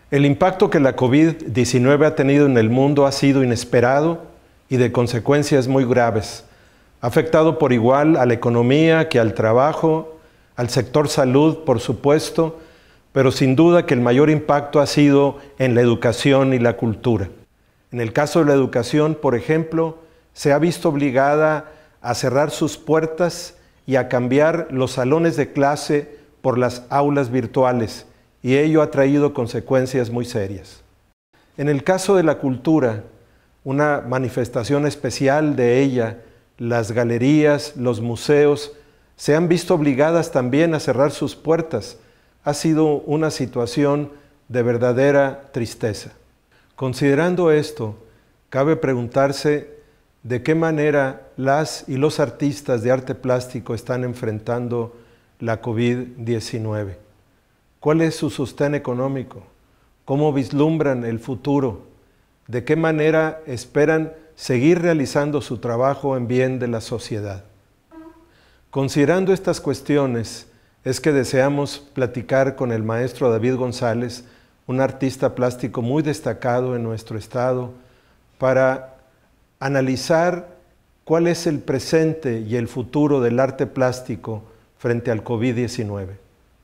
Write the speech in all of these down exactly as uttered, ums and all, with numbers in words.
El impacto que la COVID diecinueve ha tenido en el mundo ha sido inesperado y de consecuencias muy graves. Ha afectado por igual a la economía que al trabajo, al sector salud, por supuesto, pero sin duda que el mayor impacto ha sido en la educación y la cultura. En el caso de la educación, por ejemplo, se ha visto obligada a cerrar sus puertas y a cambiar los salones de clase por las aulas virtuales, y ello ha traído consecuencias muy serias. En el caso de la cultura, una manifestación especial de ella, las galerías, los museos, se han visto obligadas también a cerrar sus puertas. Ha sido una situación de verdadera tristeza. Considerando esto, cabe preguntarse de qué manera las y los artistas de arte plástico están enfrentando la COVID diecinueve. ¿Cuál es su sostén económico? ¿Cómo vislumbran el futuro? ¿De qué manera esperan seguir realizando su trabajo en bien de la sociedad? Considerando estas cuestiones, es que deseamos platicar con el maestro David González, un artista plástico muy destacado en nuestro estado, para analizar cuál es el presente y el futuro del arte plástico frente al COVID diecinueve.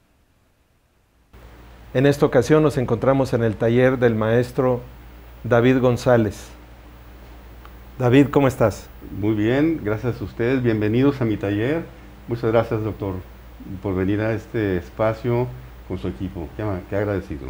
En esta ocasión nos encontramos en el taller del maestro David González. David, ¿cómo estás? Muy bien, gracias a ustedes. Bienvenidos a mi taller. Muchas gracias, doctor, por venir a este espacio con su equipo. Qué, qué agradecido.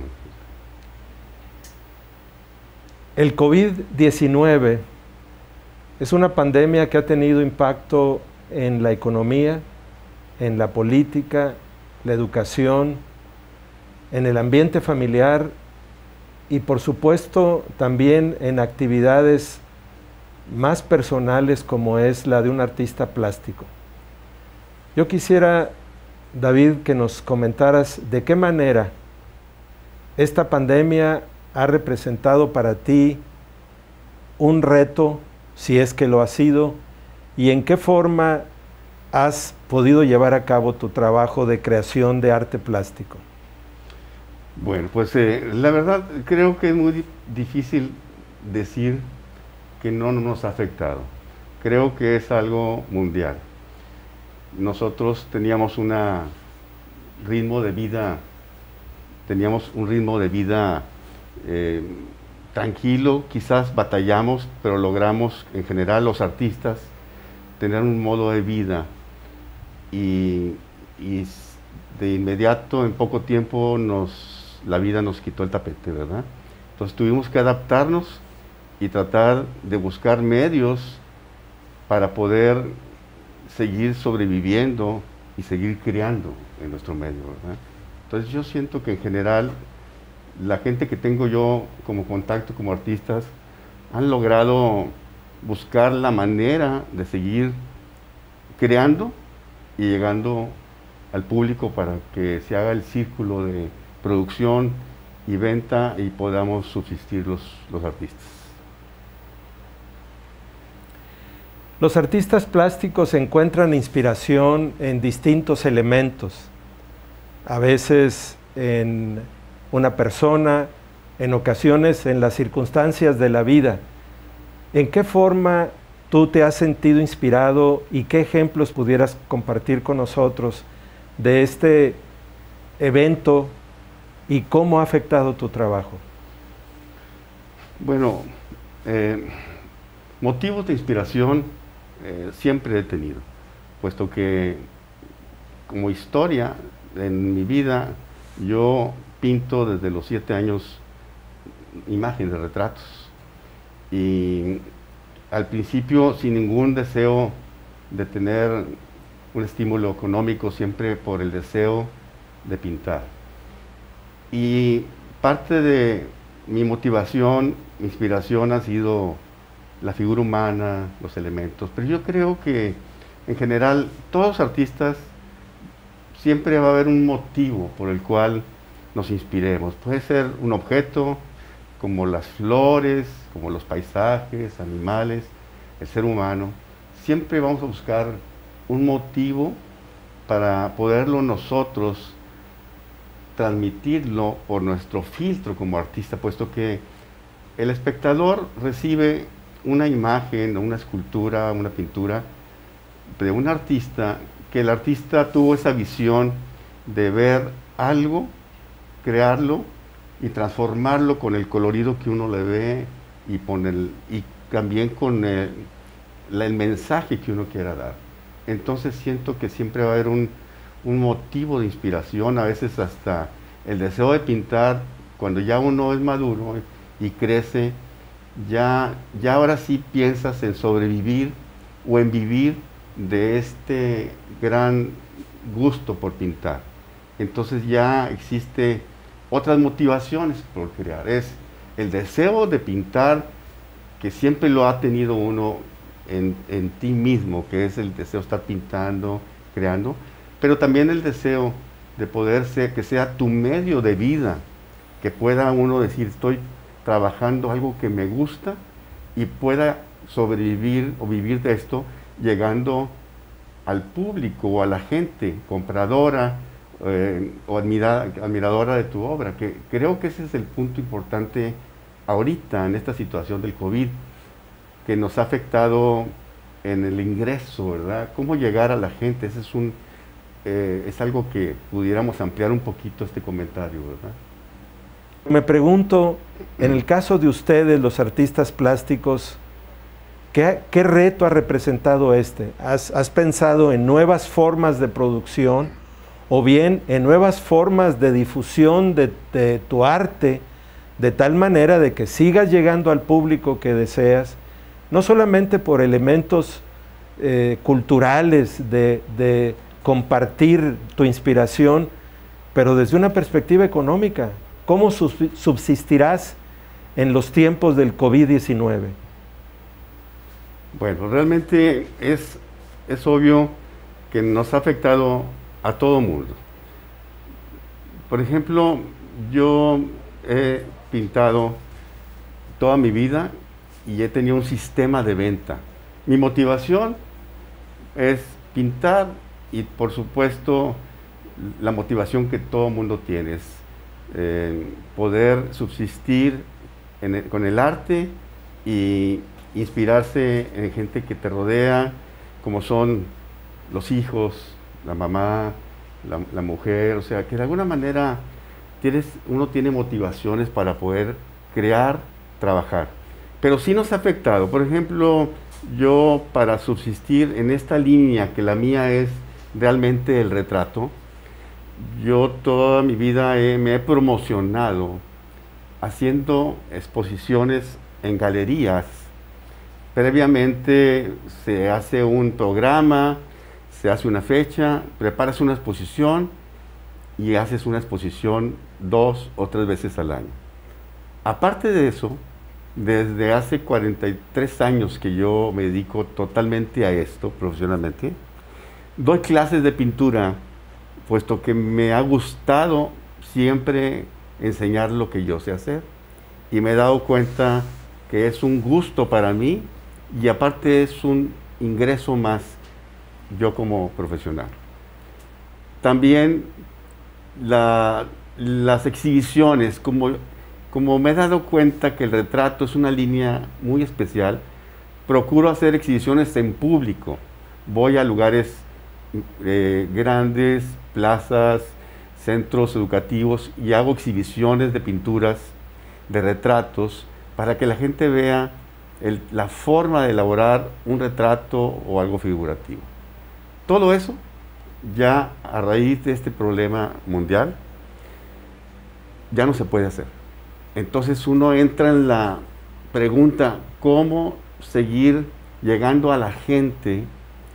El COVID diecinueve es una pandemia que ha tenido impacto en la economía, en la política, la educación, en el ambiente familiar y por supuesto también en actividades más personales como es la de un artista plástico. Yo quisiera, David, que nos comentaras de qué manera esta pandemia ha representado para ti un reto, si es que lo ha sido, y en qué forma has podido llevar a cabo tu trabajo de creación de arte plástico. Bueno, pues eh, la verdad creo que es muy difícil decir que no nos ha afectado. Creo que es algo mundial. Nosotros teníamos un ritmo de vida, teníamos un ritmo de vida eh, tranquilo, quizás batallamos, pero logramos en general los artistas tener un modo de vida y, y de inmediato, en poco tiempo, nos, la vida nos quitó el tapete, ¿verdad? Entonces tuvimos que adaptarnos y tratar de buscar medios para poder seguir sobreviviendo y seguir creando en nuestro medio, ¿verdad? Entonces yo siento que en general la gente que tengo yo como contacto como artistas han logrado buscar la manera de seguir creando y llegando al público para que se haga el círculo de producción y venta y podamos subsistir los, los artistas. Los artistas plásticos encuentran inspiración en distintos elementos, a veces en una persona, en ocasiones en las circunstancias de la vida. ¿En qué forma tú te has sentido inspirado y qué ejemplos pudieras compartir con nosotros de este evento y cómo ha afectado tu trabajo? Bueno, eh, motivos de inspiración eh, siempre he tenido, puesto que como historia en mi vida yo pinto desde los siete años imágenes, retratos, y al principio sin ningún deseo de tener un estímulo económico, siempre por el deseo de pintar. Y parte de mi motivación, mi inspiración ha sido la figura humana, los elementos, pero yo creo que en general todos los artistas siempre va a haber un motivo por el cual nos inspiremos. Puede ser un objeto como las flores, como los paisajes, animales, el ser humano. Siempre vamos a buscar un motivo para poderlo nosotros transmitirlo por nuestro filtro como artista, puesto que el espectador recibe una imagen, una escultura, una pintura de un artista, que el artista tuvo esa visión de ver algo, crearlo y transformarlo con el colorido que uno le ve y, con el, y también con el, el mensaje que uno quiera dar. Entonces siento que siempre va a haber un, un motivo de inspiración, a veces hasta el deseo de pintar, cuando ya uno es maduro y crece, ya, ya ahora sí piensas en sobrevivir o en vivir de este gran gusto por pintar. Entonces ya existe otras motivaciones por crear. Es el deseo de pintar, que siempre lo ha tenido uno en, en ti mismo, que es el deseo de estar pintando, creando, pero también el deseo de poder ser, que sea tu medio de vida, que pueda uno decir, estoy trabajando algo que me gusta y pueda sobrevivir o vivir de esto, llegando al público o a la gente compradora eh, o admira, admiradora de tu obra, que creo que ese es el punto importante ahorita en esta situación del COVID, que nos ha afectado en el ingreso, ¿verdad? ¿Cómo llegar a la gente? Ese es, un, eh, es algo que pudiéramos ampliar un poquito este comentario, ¿verdad? Me pregunto, en el caso de ustedes, los artistas plásticos, ¿qué, qué reto ha representado este? ¿Has, ¿Has pensado en nuevas formas de producción o bien en nuevas formas de difusión de, de tu arte, de tal manera de que sigas llegando al público que deseas, no solamente por elementos eh, culturales de, de compartir tu inspiración, pero desde una perspectiva económica? ¿Cómo subsistirás en los tiempos del COVID diecinueve? Bueno, realmente es, es obvio que nos ha afectado a todo mundo. Por ejemplo, yo he pintado toda mi vida y he tenido un sistema de venta. Mi motivación es pintar y, por supuesto, la motivación que todo mundo tiene es eh, poder subsistir en el, con el arte y inspirarse en gente que te rodea, como son los hijos, la mamá, la, la mujer, o sea, que de alguna manera tienes, uno tiene motivaciones para poder crear, trabajar. Pero sí nos ha afectado. Por ejemplo, yo para subsistir en esta línea, que la mía es realmente el retrato, yo toda mi vida he, me he promocionado haciendo exposiciones en galerías. Previamente se hace un programa, se hace una fecha, preparas una exposición y haces una exposición dos o tres veces al año. Aparte de eso, desde hace cuarenta y tres años que yo me dedico totalmente a esto, profesionalmente, doy clases de pintura, puesto que me ha gustado siempre enseñar lo que yo sé hacer. Y me he dado cuenta que es un gusto para mí y aparte es un ingreso más yo como profesional. También la, las exhibiciones, como, como me he dado cuenta que el retrato es una línea muy especial, procuro hacer exhibiciones en público. Voy a lugares eh, grandes, plazas, centros educativos y hago exhibiciones de pinturas, de retratos, para que la gente vea el, la forma de elaborar un retrato o algo figurativo. Todo eso, ya a raíz de este problema mundial, ya no se puede hacer. Entonces uno entra en la pregunta, ¿cómo seguir llegando a la gente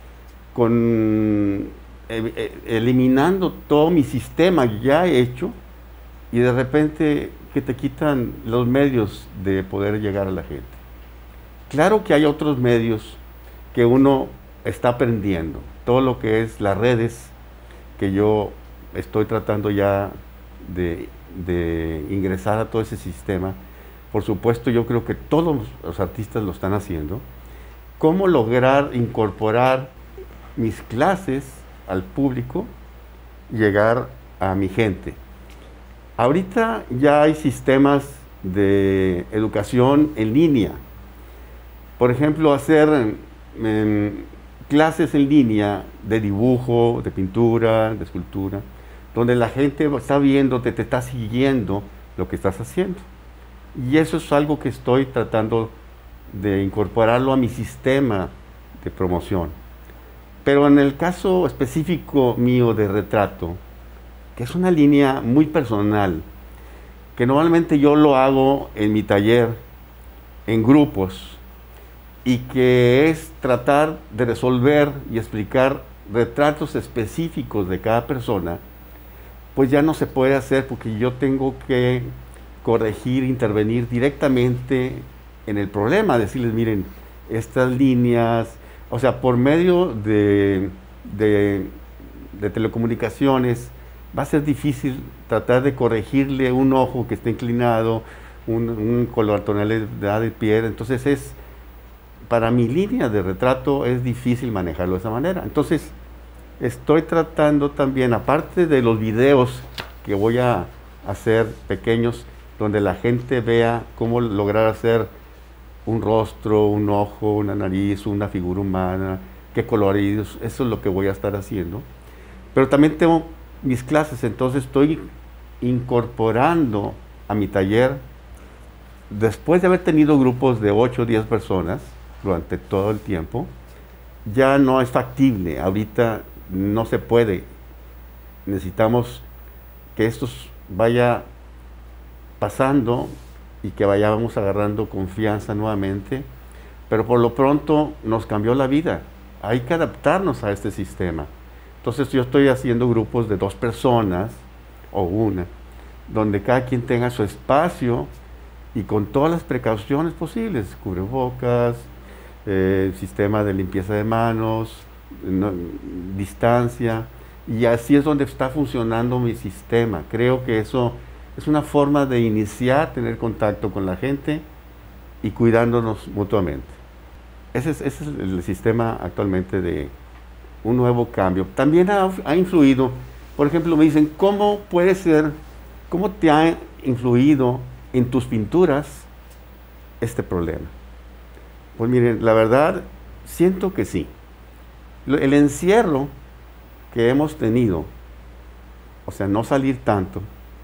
con, eh, eliminando todo mi sistema ya hecho y de repente que te quitan los medios de poder llegar a la gente? Claro que hay otros medios que uno está aprendiendo, todo lo que es las redes, que yo estoy tratando ya de, de ingresar a todo ese sistema. Por supuesto, yo creo que todos los artistas lo están haciendo. ¿Cómo lograr incorporar mis clases al público y llegar a mi gente? Ahorita ya hay sistemas de educación en línea. Por ejemplo, hacer eh, clases en línea de dibujo, de pintura, de escultura, donde la gente está viéndote, te está siguiendo lo que estás haciendo. Y eso es algo que estoy tratando de incorporarlo a mi sistema de promoción. Pero en el caso específico mío de retrato, que es una línea muy personal, que normalmente yo lo hago en mi taller, en grupos, y que es tratar de resolver y explicar retratos específicos de cada persona, pues ya no se puede hacer porque yo tengo que corregir, intervenir directamente en el problema, decirles, miren, estas líneas, o sea, por medio de, de, de telecomunicaciones, va a ser difícil tratar de corregirle un ojo que esté inclinado, un, un color, tonalidad de piel. Entonces es, para mi línea de retrato es difícil manejarlo de esa manera. Entonces estoy tratando también, aparte de los videos que voy a hacer pequeños, donde la gente vea cómo lograr hacer un rostro, un ojo, una nariz, una figura humana, qué coloridos, eso es lo que voy a estar haciendo. Pero también tengo mis clases, entonces estoy incorporando a mi taller, después de haber tenido grupos de ocho o diez personas durante todo el tiempo, ya no es factible, ahorita no se puede. Necesitamos que esto vaya pasando y que vayamos agarrando confianza nuevamente, pero por lo pronto nos cambió la vida, hay que adaptarnos a este sistema. Entonces yo estoy haciendo grupos de dos personas o una, donde cada quien tenga su espacio y con todas las precauciones posibles, cubrebocas, eh, sistema de limpieza de manos, no, distancia, y así es donde está funcionando mi sistema. Creo que eso es una forma de iniciar, tener contacto con la gente y cuidándonos mutuamente. Ese es, ese es el sistema actualmente de un nuevo cambio. También ha, ha influido, por ejemplo, me dicen, ¿cómo puede ser, cómo te ha influido en tus pinturas este problema? Pues miren, la verdad, siento que sí. El encierro que hemos tenido, o sea, no salir tanto,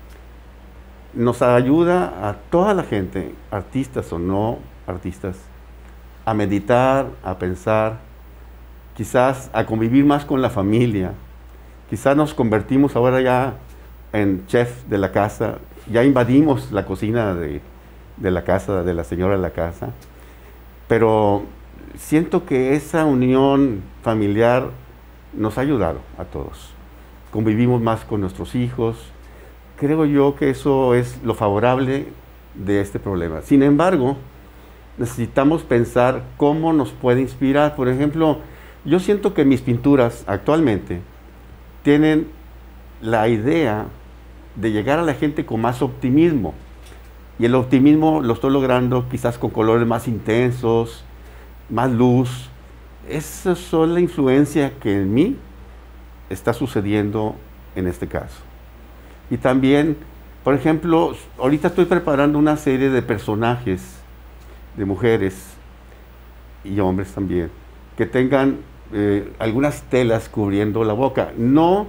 nos ayuda a toda la gente, artistas o no artistas, a meditar, a pensar, quizás a convivir más con la familia. Quizás nos convertimos ahora ya en chef de la casa, ya invadimos la cocina de, de la casa, de la señora de la casa, pero siento que esa unión familiar nos ha ayudado a todos. Convivimos más con nuestros hijos. Creo yo que eso es lo favorable de este problema. Sin embargo, necesitamos pensar cómo nos puede inspirar. Por ejemplo, yo siento que mis pinturas actualmente tienen la idea de llegar a la gente con más optimismo. Y el optimismo lo estoy logrando quizás con colores más intensos, más luz. Esa es la influencia que en mí está sucediendo en este caso. Y también, por ejemplo, ahorita estoy preparando una serie de personajes, de mujeres y hombres también, que tengan eh, algunas telas cubriendo la boca. No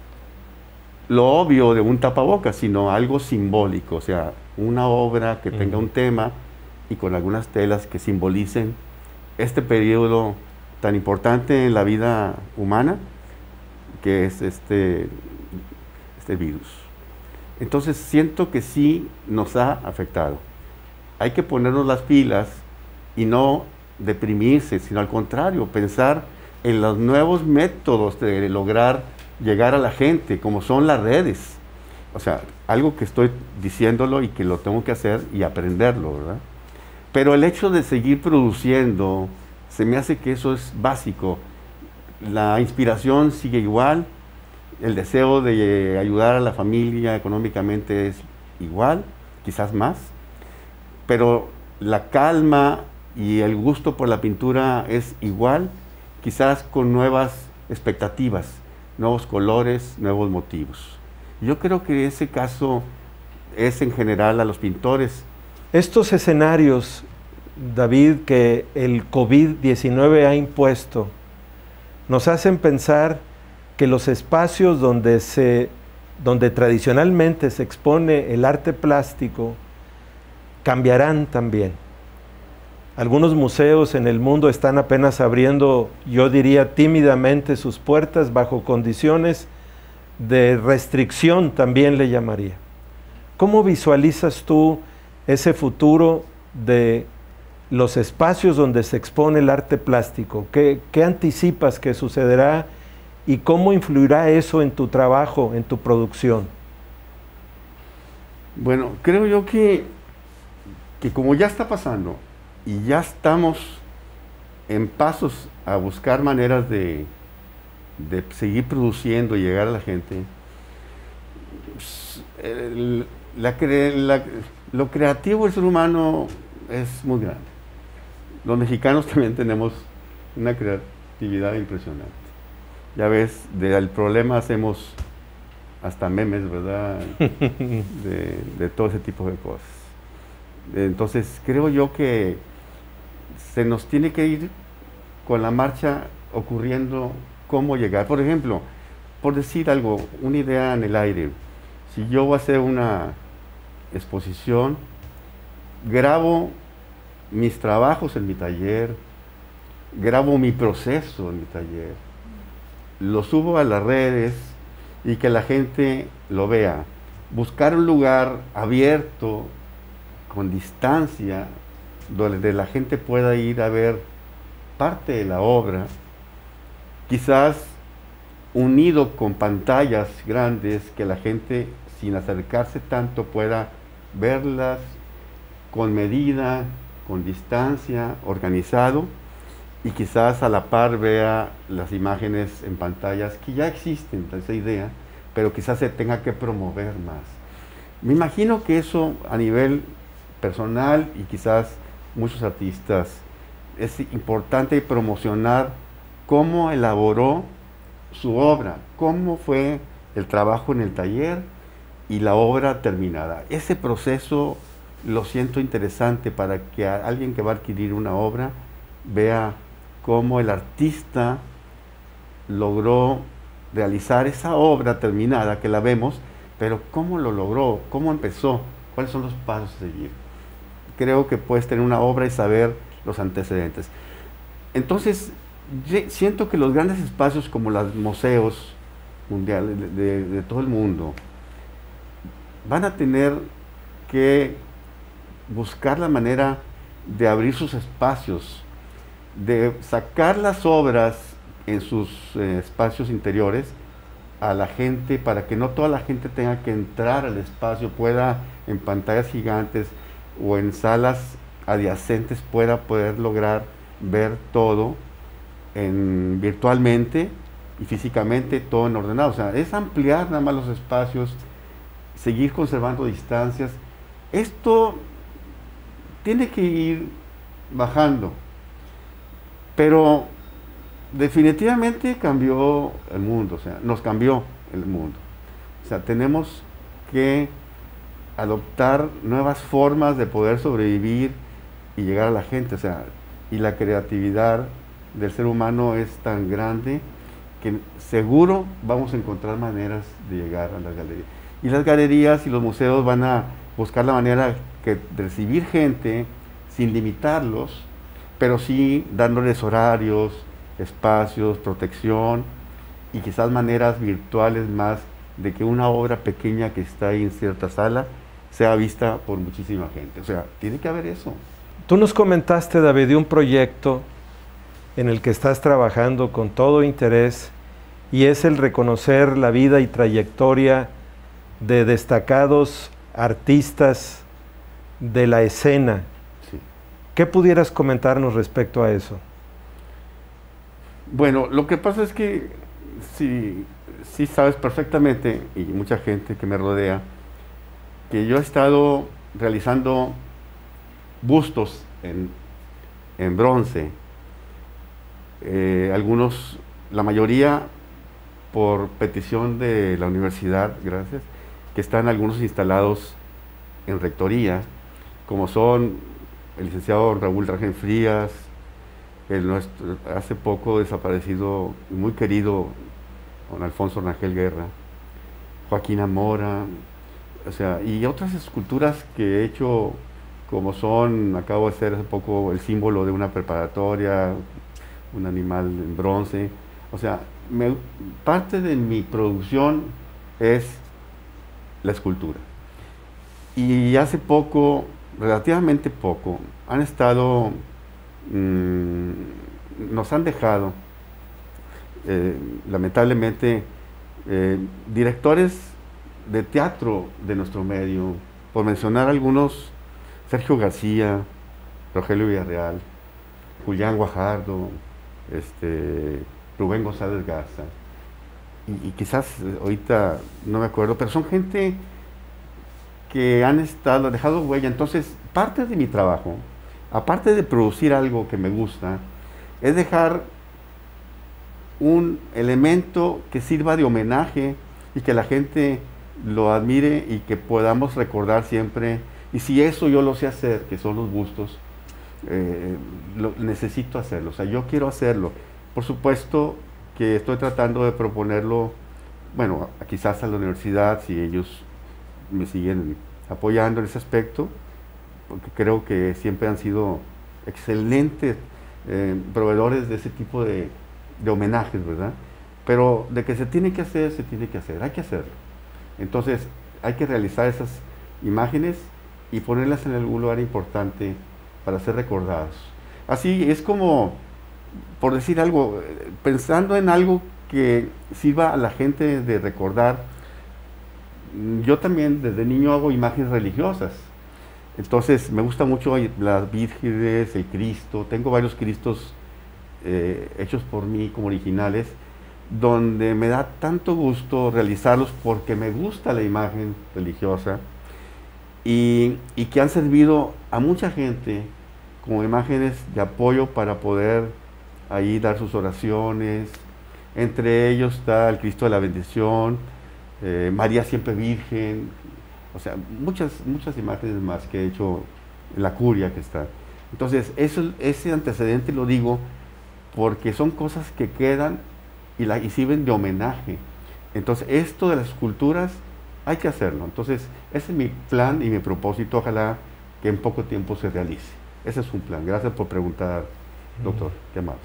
lo obvio de un tapabocas, sino algo simbólico, o sea, una obra que tenga un tema y con algunas telas que simbolicen este periodo tan importante en la vida humana, que es este, este virus. Entonces siento que sí nos ha afectado. Hay que ponernos las pilas y no deprimirse, sino al contrario, pensar en los nuevos métodos de lograr llegar a la gente, como son las redes. O sea, algo que estoy diciéndolo y que lo tengo que hacer y aprenderlo, ¿verdad? Pero el hecho de seguir produciendo, se me hace que eso es básico. La inspiración sigue igual, el deseo de ayudar a la familia económicamente es igual, quizás más, pero la calma y el gusto por la pintura es igual, quizás con nuevas expectativas, nuevos colores, nuevos motivos. Yo creo que ese caso es en general a los pintores. Estos escenarios, David, que el COVID diecinueve ha impuesto, nos hacen pensar que los espacios donde, se, donde tradicionalmente se expone el arte plástico cambiarán también. Algunos museos en el mundo están apenas abriendo, yo diría tímidamente, sus puertas bajo condiciones de restricción, también le llamaría. ¿Cómo visualizas tú ese futuro de los espacios donde se expone el arte plástico? ¿Qué, qué anticipas que sucederá y cómo influirá eso en tu trabajo, en tu producción? Bueno, creo yo que, que como ya está pasando y ya estamos en pasos a buscar maneras de, de seguir produciendo y llegar a la gente, el, la, la, lo creativo del ser humano es muy grande. Los mexicanos también tenemos una creatividad impresionante. Ya ves, del problema hacemos hasta memes, ¿verdad? De, de todo ese tipo de cosas. Entonces, creo yo que se nos tiene que ir con la marcha ocurriendo cómo llegar. Por ejemplo, por decir algo, una idea en el aire. Si yo voy a hacer una exposición, grabo mis trabajos en mi taller, grabo mi proceso en mi taller, lo subo a las redes y que la gente lo vea. Buscar un lugar abierto, con distancia, donde la gente pueda ir a ver parte de la obra, quizás unido con pantallas grandes que la gente, sin acercarse tanto, pueda verlas con medida, con distancia, organizado, y quizás a la par vea las imágenes en pantallas que ya existen, esa idea, pero quizás se tenga que promover más. Me imagino que eso a nivel personal y quizás muchos artistas, es importante promocionar cómo elaboró su obra, cómo fue el trabajo en el taller y la obra terminada. Ese proceso lo siento interesante para que a alguien que va a adquirir una obra vea cómo el artista logró realizar esa obra terminada, que la vemos, pero cómo lo logró, cómo empezó, cuáles son los pasos a seguir. Creo que puedes tener una obra y saber los antecedentes. Entonces, siento que los grandes espacios como los museos mundiales de, de, de todo el mundo van a tener que buscar la manera de abrir sus espacios, de sacar las obras en sus eh, espacios interiores a la gente, para que no toda la gente tenga que entrar al espacio, pueda en pantallas gigantes o en salas adyacentes pueda poder lograr ver todo en, virtualmente y físicamente, todo en ordenado. O sea, es ampliar nada más los espacios, seguir conservando distancias. Esto tiene que ir bajando, pero definitivamente cambió el mundo, o sea, nos cambió el mundo. O sea, tenemos que adoptar nuevas formas de poder sobrevivir y llegar a la gente, o sea, y la creatividad del ser humano es tan grande que seguro vamos a encontrar maneras de llegar a las galerías. Y las galerías y los museos van a buscar la manera que, de recibir gente sin limitarlos, pero sí dándoles horarios, espacios, protección y quizás maneras virtuales más de que una obra pequeña que está ahí en cierta sala sea vista por muchísima gente. O sea, tiene que haber eso. Tú nos comentaste, David, de un proyecto en el que estás trabajando con todo interés y es el reconocer la vida y trayectoria de destacados artistas de la escena. Sí. ¿Qué pudieras comentarnos respecto a eso? Bueno, lo que pasa es que sí, sí sabes perfectamente, y mucha gente que me rodea, que yo he estado realizando bustos en, en bronce, eh, algunos, la mayoría por petición de la universidad, gracias, que están algunos instalados en rectoría, como son el licenciado Raúl Rangel Frías, el nuestro, hace poco desaparecido y muy querido don Alfonso Rangel Guerra, Joaquín Amora, o sea, y otras esculturas que he hecho, como son, acabo de hacer hace poco el símbolo de una preparatoria, un animal en bronce. O sea, me, parte de mi producción es la escultura. Y hace poco, relativamente poco, han estado, mmm, nos han dejado, eh, lamentablemente, eh, directores de teatro de nuestro medio, por mencionar algunos: Sergio García, Rogelio Villarreal, Julián Guajardo, este, Rubén González Garza, y, y quizás ahorita no me acuerdo, pero son gente que han estado, dejado huella. Entonces, parte de mi trabajo, aparte de producir algo que me gusta, es dejar un elemento que sirva de homenaje y que la gente lo admire y que podamos recordar siempre. Y si eso yo lo sé hacer, que son los bustos, eh, lo, necesito hacerlo, o sea, yo quiero hacerlo. Por supuesto que estoy tratando de proponerlo, bueno, quizás a la universidad, si ellos me siguen apoyando en ese aspecto, porque creo que siempre han sido excelentes eh, proveedores de ese tipo de, de homenajes, ¿verdad? Pero de que se tiene que hacer, se tiene que hacer, hay que hacerlo. Entonces, hay que realizar esas imágenes y ponerlas en algún lugar importante para ser recordados. Así es como, por decir algo, pensando en algo que sirva a la gente de recordar. Yo también desde niño hago imágenes religiosas, entonces me gusta mucho las vírgenes, el Cristo. Tengo varios Cristos eh, hechos por mí como originales, donde me da tanto gusto realizarlos porque me gusta la imagen religiosa y, y que han servido a mucha gente como imágenes de apoyo para poder ahí dar sus oraciones. Entre ellos está el Cristo de la Bendición, eh, María Siempre Virgen, o sea, muchas, muchas imágenes más que he hecho en la curia que está. Entonces, eso, ese antecedente lo digo porque son cosas que quedan y, la, y sirven de homenaje. Entonces, esto de las esculturas hay que hacerlo. Entonces, ese es mi plan y mi propósito. Ojalá que en poco tiempo se realice. Ese es un plan. Gracias por preguntar, doctor. Mm. Qué amable.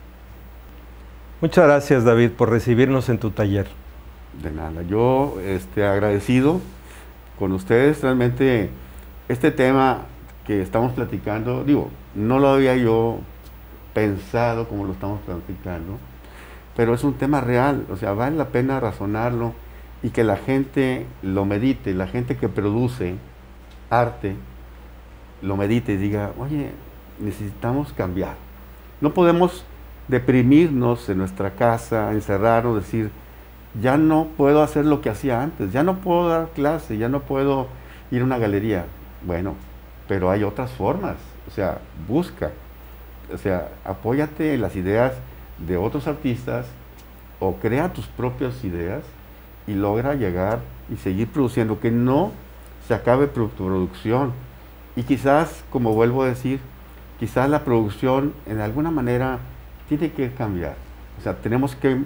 Muchas gracias, David, por recibirnos en tu taller. De nada. Yo este, agradecido con ustedes. Realmente, este tema que estamos platicando, digo, no lo había yo pensado como lo estamos platicando, pero es un tema real. O sea, vale la pena razonarlo y que la gente lo medite, la gente que produce arte lo medite y diga, oye, necesitamos cambiar. No podemos deprimirnos en nuestra casa, encerrarnos, decir, ya no puedo hacer lo que hacía antes, ya no puedo dar clase, ya no puedo ir a una galería. Bueno, pero hay otras formas, o sea, busca, o sea, apóyate en las ideas de otros artistas o crea tus propias ideas y logra llegar y seguir produciendo, que no se acabe tu producción. Y quizás, como vuelvo a decir, quizás la producción en alguna manera tiene que cambiar. O sea, tenemos que,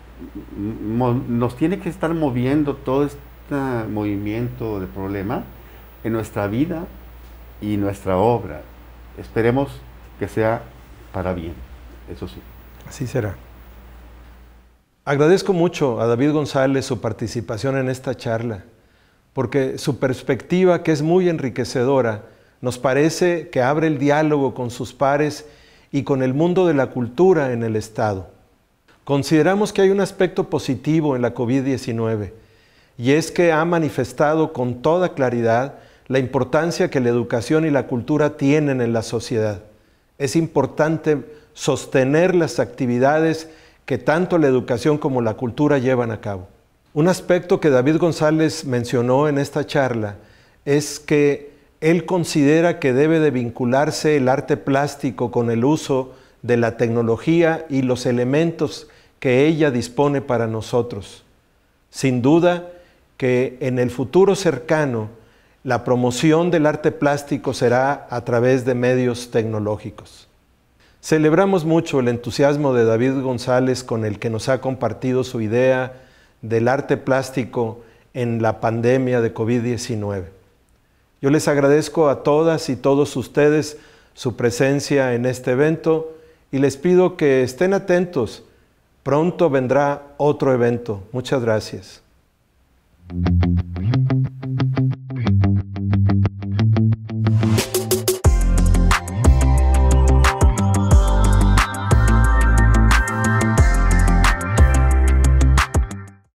nos tiene que estar moviendo todo este movimiento de problema en nuestra vida y nuestra obra. Esperemos que sea para bien, eso sí. Así será. Agradezco mucho a David González su participación en esta charla, porque su perspectiva, que es muy enriquecedora, nos parece que abre el diálogo con sus pares y con el mundo de la cultura en el Estado. Consideramos que hay un aspecto positivo en la COVID diecinueve, y es que ha manifestado con toda claridad la importancia que la educación y la cultura tienen en la sociedad. Es importante sostener las actividades que tanto la educación como la cultura llevan a cabo. Un aspecto que David González mencionó en esta charla es que él considera que debe de vincularse el arte plástico con el uso de la tecnología y los elementos que ella dispone para nosotros. Sin duda que en el futuro cercano, La promoción del arte plástico será a través de medios tecnológicos. Celebramos mucho el entusiasmo de David González con el que nos ha compartido su idea del arte plástico en la pandemia de COVID diecinueve. Yo les agradezco a todas y todos ustedes su presencia en este evento y les pido que estén atentos. Pronto vendrá otro evento. Muchas gracias.